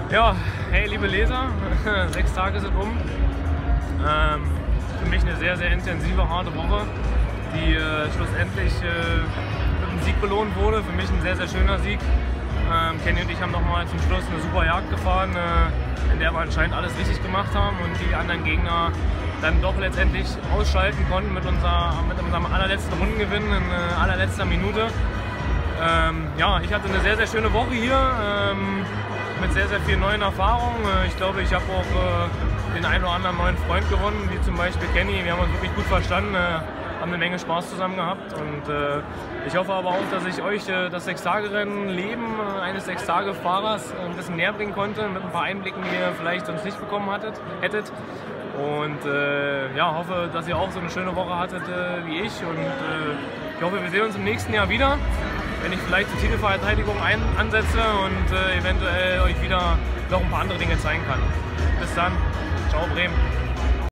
Ja, hey liebe Leser, 6 Tage sind um. Für mich eine sehr, sehr intensive, harte Woche, die schlussendlich mit einem Sieg belohnt wurde. Für mich ein sehr, sehr schöner Sieg. Kenny und ich haben nochmal zum Schluss eine super Jagd gefahren, in der wir anscheinend alles richtig gemacht haben und die anderen Gegner dann doch letztendlich ausschalten konnten mit unserem allerletzten Rundengewinn in allerletzter Minute. Ja, ich hatte eine sehr, sehr schöne Woche hier mit sehr, sehr vielen neuen Erfahrungen. Ich glaube, ich habe auch den einen oder anderen neuen Freund gewonnen, wie zum Beispiel Kenny. Wir haben uns wirklich gut verstanden, haben eine Menge Spaß zusammen gehabt und ich hoffe aber auch, dass ich euch das 6-Tage-Rennen-Leben eines 6-Tage-Fahrers ein bisschen näher bringen konnte, mit ein paar Einblicken, die ihr vielleicht sonst nicht bekommen hättet. Und ja, hoffe, dass ihr auch so eine schöne Woche hattet wie ich und ich hoffe, wir sehen uns im nächsten Jahr wieder, wenn ich vielleicht die Titelverteidigung ansetze und eventuell euch wieder noch ein paar andere Dinge zeigen kann. Bis dann, ciao Bremen.